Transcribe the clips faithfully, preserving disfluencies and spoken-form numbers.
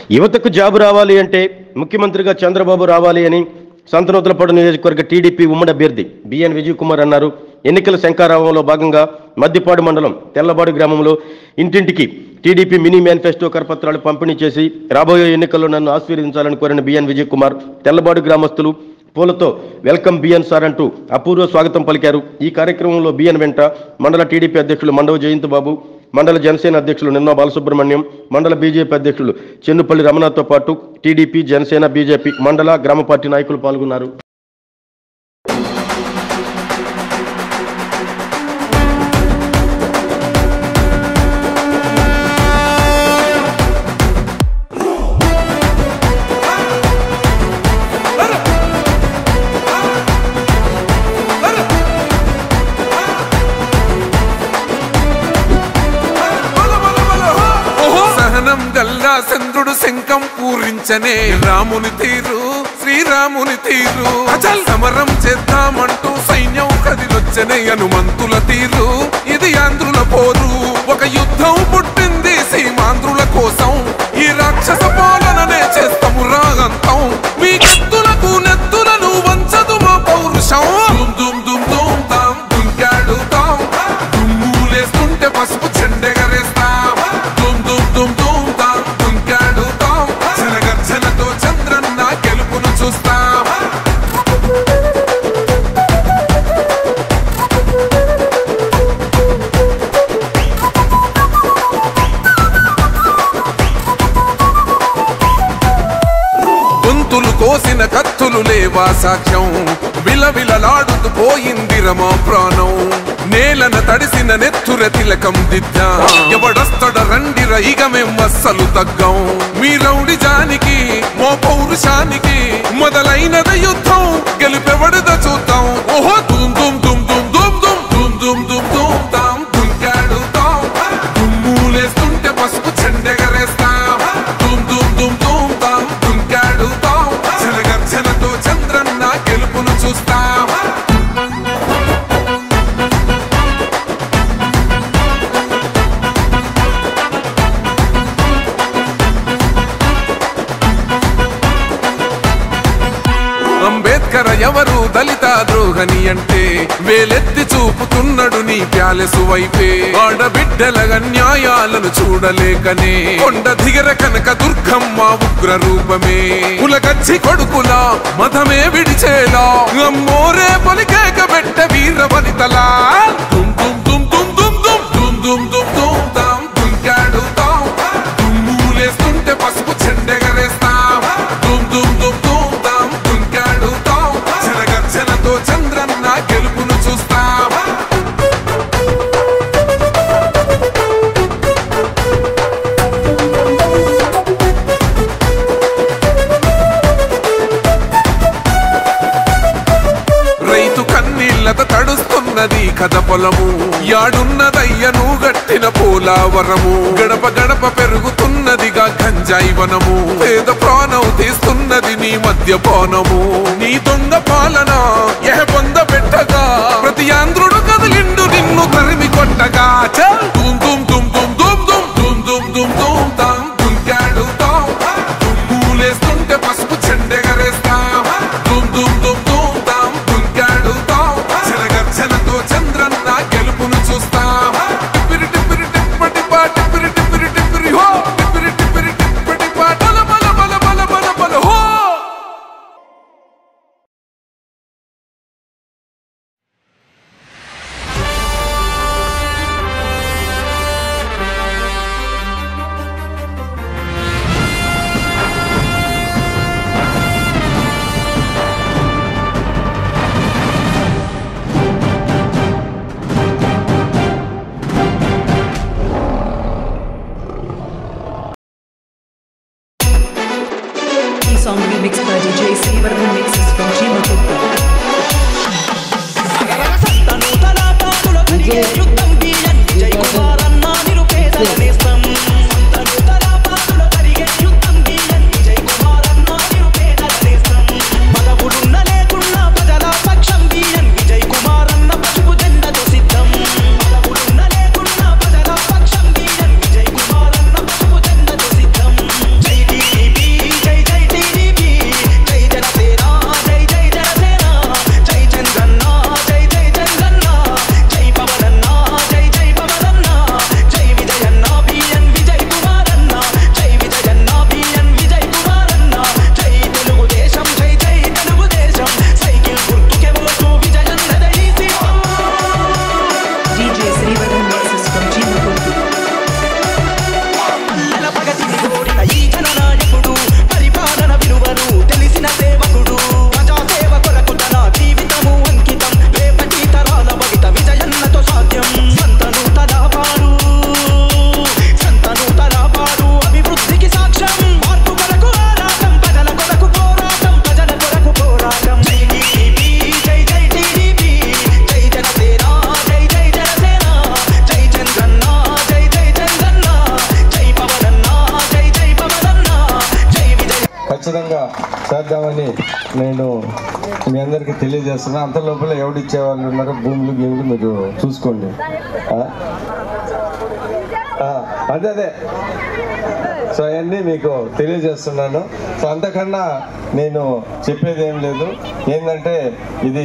యువతకు జాబ్ రావాలి అంటే ముఖ్యమంత్రిగా చంద్రబాబు రావాలి అని సంతనూతలపాడు నియోజకవర్గ టీడీపీ ఉమ్మడి అభ్యర్థి బిఎన్ విజయ్ కుమార్ అన్నారు. ఎన్నికల శంఖారావంలో భాగంగా మద్దిపాడు మండలం తెల్లబాడు గ్రామంలో ఇంటింటికి టీడీపీ మినీ మేనిఫెస్టో కరపత్రాలు పంపిణీ చేసి రాబోయే ఎన్నికల్లో నన్ను ఆశీర్వదించాలని కోరిన బిఎన్ విజయ్ కుమార్ తెల్లబాడు గ్రామస్తులు పూలతో వెల్కమ్ బిఎన్ సార్ అంటూ అపూర్వ స్వాగతం పలికారు. ఈ కార్యక్రమంలో బిఎన్ వెంట మండల టీడీపీ అధ్యక్షులు మండవ జయంత్ బాబు, మండల జనసేన అధ్యక్షులు నిన్న బాలసుబ్రహ్మణ్యం, మండల బీజేపీ అధ్యక్షులు చెన్నుపల్లి రమణతో పాటు టీడీపీ, జనసేన, బీజేపీ మండల గ్రామ పార్టీ నాయకులు పాల్గొన్నారు. చంద్రుడు శంఖం పూరించనే రాముని తీరు, శ్రీరాముని తీరు. అచల్ సమరం చేద్దామంటూ సైన్యం కదిలొచ్చనే హనుమంతుల తీరు. ఇది ఆంధ్రుల పోరు, ఒక యుద్ధం పుట్టింది సీమాంధ్రుల కోసం. ఈ రాక్షస పాలననే చేస్తాము రాగంతం. మీ కత్తులకు నెత్తులను వంచదు మా పౌరుషం. దుమ్ దుమ్ దుమ్ తాం దుంకాడుతాం, దుమ్ములేస్తుంటే పసుపు చెండెగరేస్తాం. దుమ్ దుమ్ దుమ్ దుమ్ తాం దుంకాడుతాం, జనగర్జనతో చంద్రన్న గెలుపును చూస్తాం. గొంతులు కోసిన కత్తులు లేవా సాక్ష్యం, విలవిలలాడుతూ పోయింది రమా ప్రాణం. నేలన తడిసిన నెత్తుర తిలకం దిద్దా, ఎవడొస్తడ రండిర ఇక మేం అస్సలు తగ్గం. మీ రౌడి జానికి మో పౌరుషానికి మొదలైనద యుద్ధం, గెలుపెవడద చూద్దాం. ఓహో దుమ్ దుమ్ దుమ్ దుమ్ దుమ్ దుమ్ దుమ్ దుమ్ దుమ్ దుమ్ తాం దుంకాడుతాం, దుమ్ములేస్తుంటే పసుపు చెండెగరేస్తాం. దుమ్ దుమ్ దుమ్ దుమ్ తాం దుంకాడుతాం, జనగర్జనతో చంద్రన్న గెలుపును చూస్తాం. అంబేద్కర్ ఎవరు దళిత ద్రోహని అంటే వేలెత్తి చూపుతున్నాడు నీ ప్యాలెసు వైపే. ఆడబిడ్డల న్యాయాలను చూడలేకనే కొండ దిగర కనక దుర్గమ్మ ఉగ్ర రూపమే. కులగచ్చి కొడుకులా మతమే విడిచేలా అమ్మోరే పలికేక పెట్ట వీర వనితలా. దుమ్ దుమ్ దుమ్ దుమ్ దుమ్ దుమ్ దుమ్ దుమ్ దుమ్ దుమ్ తాం దుంకాడుతాం, దుమ్ములేస్తుంటే పసుపు చెండెగరేస్తాం. దుమ్ దుమ్ దుమ్ దుమ్ తాం దుంకాడుతాం, జనగర్జనతో చంద్రన్న గెలుపును చూస్తాం. రైతు కన్నీళ్లతో తడుస్తున్నది కథ పొలము, యాడున్నదయ్యను గట్టిన పోలావరము. గడప గడప పెరుగుతున్నదిగా గంజాయి వనము, పేద ప్రాణం తీస్తున్నది నీ మద్యపానము. నీ దొంగ పాలన ఎహ పొంద పెట్టగా ప్రతి ఆంధ్రుడు కదిలిండు నిన్ను తరిమి కొట్టగా. దుమ్ దుమ్ దుమ్ దుమ్ దుమ్ దుమ్ దుమ్ దుమ్ దుమ్ దుమ్ తాం దుంకాడుతాం, దుమ్ములేస్తుంటే పసుపు చెండెగరేస్తాం. దుమ్ దుమ్ దుమ్ దుమ్ తాం దుంకాడుతాం, జనగర్జనతో చంద్రన్న గెలుపును చూస్తాం. టిప్పిరి టిప్పిరి టిప్పటి పా టిప్పిరి టిప్పిరి టిప్పిరి హో, టిప్పిరి టిప్పిరి టిప్పటి పా బల బల బల బల బల బల హో. Song remixed by D J Silverman mixes from Chimaputta. జై ఖచ్చితంగా చేద్దామని నేను మీ అందరికీ తెలియజేస్తున్నా. అంత లోపల ఎవడిచ్చే వాళ్ళు ఉన్నారో భూములు గేములు మీరు చూసుకోండి. అదే అదే సో అవన్నీ మీకు తెలియజేస్తున్నాను. సో అంతకన్నా నేను చెప్పేది ఏం లేదు. ఏంటంటే ఇది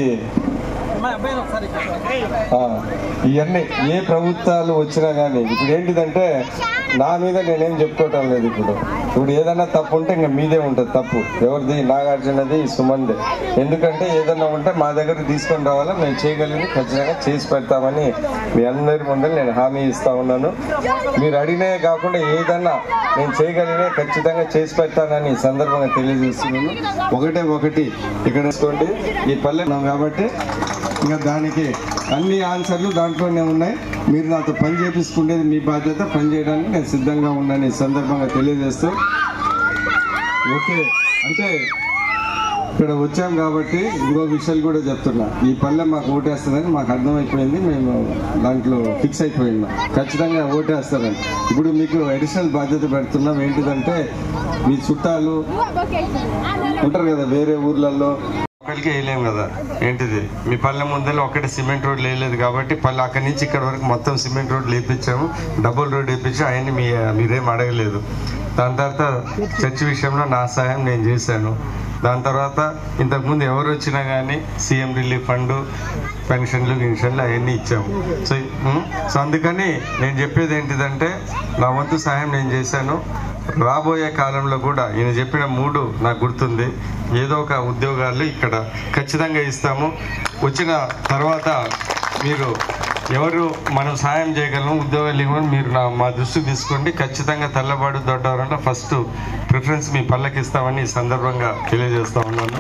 ఇవన్నీ ఏ ప్రభుత్వాలు వచ్చినా కానీ ఇప్పుడు ఏంటిదంటే నా మీద నేనేం చెప్పుకోవటం లేదు. ఇప్పుడు ఇప్పుడు ఏదైనా తప్పు ఉంటే ఇంకా మీదే ఉంటుంది తప్పు. ఎవరిది? నాగార్జునది, సుమన్ది. ఎందుకంటే ఏదైనా ఉంటే మా దగ్గర తీసుకొని రావాలా, మేము చేయగలిగింది ఖచ్చితంగా చేసి పెడతామని మీ అందరి ముందర నేను హామీ ఇస్తా ఉన్నాను. మీరు అడిగినే కాకుండా ఏదన్నా నేను చేయగలిగినే ఖచ్చితంగా చేసి పెడతానని ఈ సందర్భంగా తెలియజేస్తున్నాను. ఒకటే ఒకటి ఇక్కడ తీసుకోండి, ఈ పల్లె కాబట్టి ఇంకా దానికి అన్ని ఆన్సర్లు దాంట్లోనే ఉన్నాయి. మీరు నాతో పని చేపించుకునేది మీ బాధ్యత. పని చేయడానికి నేను సిద్ధంగా ఉన్నాను ఈ సందర్భంగా తెలియజేస్తూ. ఓకే, అంటే ఇక్కడ వచ్చాం కాబట్టి ఇంకో విషయాలు కూడా చెప్తున్నా. ఈ పల్లె మాకు ఓటేస్తుందని మాకు అర్థమైపోయింది. మేము దాంట్లో ఫిక్స్ అయిపోయినాం, ఖచ్చితంగా ఓటేస్తారని. ఇప్పుడు మీకు అడిషనల్ బాధ్యత పెడుతున్నాం. ఏంటిదంటే మీ చుట్టాలు ఉంటారు కదా వేరే ఊర్లలో, ఒకరికి వేయలేము కదా. ఏంటిది మీ పల్లె ముందర ఒకటి సిమెంట్ రోడ్ వేయలేదు కాబట్టి పల్లె అక్కడి నుంచి ఇక్కడ వరకు మొత్తం సిమెంట్ రోడ్ వేయించాము, డబుల్ రోడ్ వేయించి ఆయన్ని మీ మీరేం అడగలేదు. దాని తర్వాత చర్చి విషయంలో నా సహాయం నేను చేశాను. దాని తర్వాత ఇంతకుముందు ఎవరు వచ్చినా కానీ సీఎం రిలీఫ్ ఫండ్, పెన్షన్లు గిన్షన్లు అవన్నీ ఇచ్చాము. సో సో అందుకని నేను చెప్పేది ఏంటిదంటే నా వంతు సహాయం నేను చేశాను. రాబోయే కాలంలో కూడా ఈయన చెప్పిన మూడు నాకు గుర్తుంది. ఏదో ఒక ఉద్యోగాలు ఇక్కడ ఖచ్చితంగా ఇస్తాము. వచ్చిన తర్వాత మీరు ఎవరు మనం సాయం చేయగలము, ఉద్యోగాలు ఇవ్వమని మీరు నా మా దృష్టికి తీసుకోండి. ఖచ్చితంగా తెల్లబాడు దొడ్డవరంలో ఫస్ట్ ప్రిఫరెన్స్ మీ పల్లెకి ఇస్తామని ఈ సందర్భంగా తెలియజేస్తా ఉన్నాను.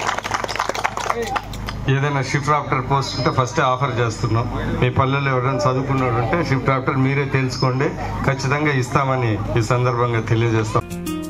ఏదైనా షిఫ్ట్ ఆఫ్టర్ పోస్ట్ ఉంటే ఫస్ట్ ఆఫర్ చేస్తున్నాం. మీ పల్లెల్లో ఎవరైనా చదువుకున్నాడు ఉంటే షిఫ్ట్ ఆఫ్టర్ మీరే తెలుసుకోండి, ఖచ్చితంగా ఇస్తామని ఈ సందర్భంగా తెలియజేస్తాం.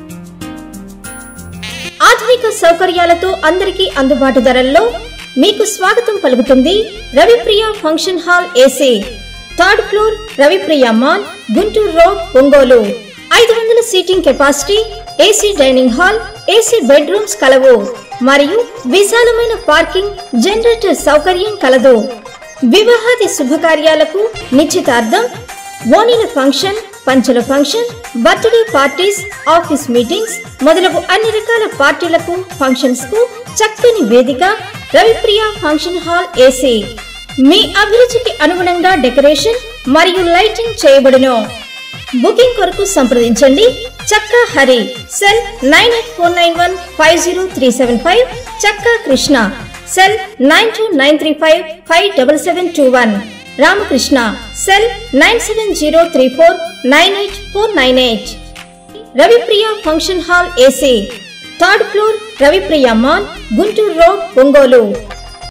ఆధునిక సౌకర్యాలతో అందరికీ అందుబాటు ధరల్లో మీకు స్వాగతం పలుకుతుంది Ravipriya function hall AC, third floor, Ravipriya mall, Guntur road, Ongole. ఐదు వందల seating capacity, AC dining hall, AC bedrooms కలవు మరియు విశాలమైన పార్కింగ్, జనరేటర్ సౌకర్యం కలదు. వివాహాది శుభకార్యాలకు, నిశ్చితార్థం, ఓణీల ఫంక్షన్, పంచల function, birthday parties, office meetings మొదలగు అన్ని రకాల పార్టీలకు, ఫంక్షన్స్ కు చక్కని వేదిక రవిప్రియ ఫంక్షన్ హాల్ ఏసీ. మీ అభిరుచికి అనుగుణంగా డెకరేషన్ మరియు లైటింగ్ చేయబడును. బుకింగ్ కొరకు సంప్రదించండి Chakka Hari, cell nine eight four nine one five zero three seven five, Chakka Krishna, cell nine two nine three five five seven seven two one, Ramakrishna, cell nine seven zero three four nine eight four nine eight. Ravipriya function hall AC, third floor, Ravipriya mall, Guntur road, Ongole.